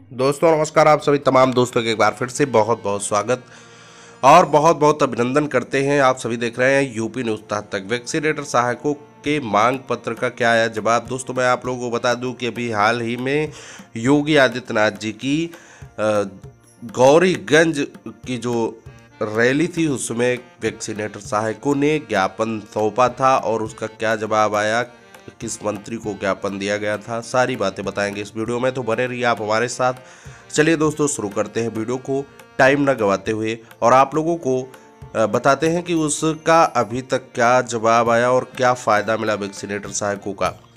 दोस्तों नमस्कार। आप सभी तमाम दोस्तों के एक बार फिर से बहुत बहुत स्वागत और बहुत बहुत अभिनंदन करते हैं। आप सभी देख रहे हैं यूपी न्यूज़ तक। वैक्सीनेटर सहायकों के मांग पत्र का क्या आया जवाब। दोस्तों मैं आप लोगों को बता दूं कि अभी हाल ही में योगी आदित्यनाथ जी की गौरीगंज की जो रैली थी उसमें वैक्सीनेटर सहायकों ने ज्ञापन सौंपा था और उसका क्या जवाब आया, किस मंत्री को ज्ञापन दिया गया था, सारी बातें बताएंगे इस वीडियो में, तो बने रहिए आप हमारे साथ। चलिए दोस्तों शुरू करते हैं वीडियो को टाइम न गवाते हुए और आप लोगों को बताते हैं कि उसका अभी तक क्या जवाब आया और क्या फ़ायदा मिला वैक्सीनेटर सहायकों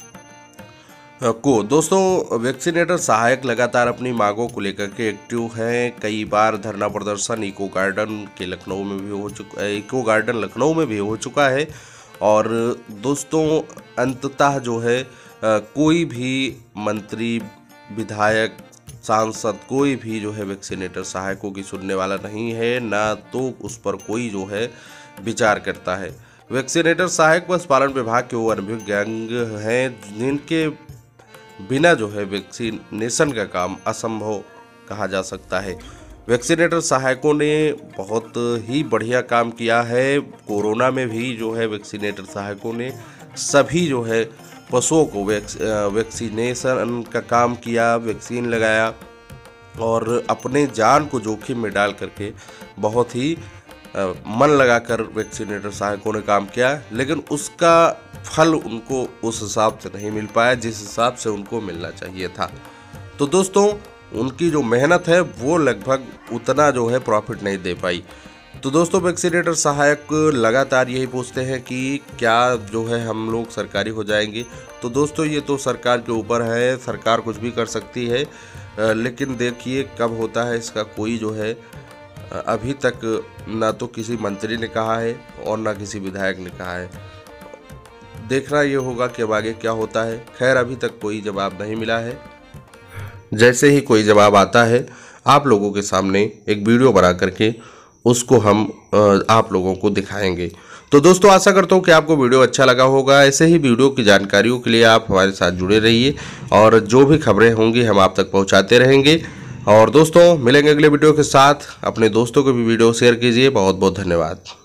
को। दोस्तों वैक्सीनेटर सहायक लगातार अपनी मांगों को लेकर के एक्टिव हैं। कई बार धरना प्रदर्शन इको गार्डन लखनऊ में भी हो चुका है और दोस्तों अंततः जो है कोई भी मंत्री, विधायक, सांसद कोई भी जो है वैक्सीनेटर सहायकों की सुनने वाला नहीं है, ना तो उस पर कोई जो है विचार करता है। वैक्सीनेटर सहायक पशुपालन विभाग के वो अनुभवी हैं जिनके बिना जो है वैक्सीनेशन का काम असंभव कहा जा सकता है। वैक्सीनेटर सहायकों ने बहुत ही बढ़िया काम किया है। कोरोना में भी जो है वैक्सीनेटर सहायकों ने सभी जो है पशुओं को वैक्सीनेशन का काम किया, वैक्सीन लगाया और अपने जान को जोखिम में डाल करके बहुत ही मन लगाकर वैक्सीनेटर सहायकों ने काम किया, लेकिन उसका फल उनको उस हिसाब से नहीं मिल पाया जिस हिसाब से उनको मिलना चाहिए था। तो दोस्तों उनकी जो मेहनत है वो लगभग उतना जो है प्रॉफिट नहीं दे पाई। तो दोस्तों वैक्सीनेटर सहायक लगातार यही पूछते हैं कि क्या जो है हम लोग सरकारी हो जाएंगे। तो दोस्तों ये तो सरकार के ऊपर है, सरकार कुछ भी कर सकती है, लेकिन देखिए कब होता है इसका कोई जो है अभी तक ना तो किसी मंत्री ने कहा है और ना किसी विधायक ने कहा है। देखना ये होगा कि अब आगे क्या होता है। खैर अभी तक कोई जवाब नहीं मिला है। जैसे ही कोई जवाब आता है आप लोगों के सामने एक वीडियो बना करके उसको हम आप लोगों को दिखाएंगे। तो दोस्तों आशा करता हूँ कि आपको वीडियो अच्छा लगा होगा। ऐसे ही वीडियो की जानकारियों के लिए आप हमारे साथ जुड़े रहिए और जो भी खबरें होंगी हम आप तक पहुँचाते रहेंगे। और दोस्तों मिलेंगे अगले वीडियो के साथ। अपने दोस्तों को भी वीडियो शेयर कीजिए। बहुत बहुत धन्यवाद।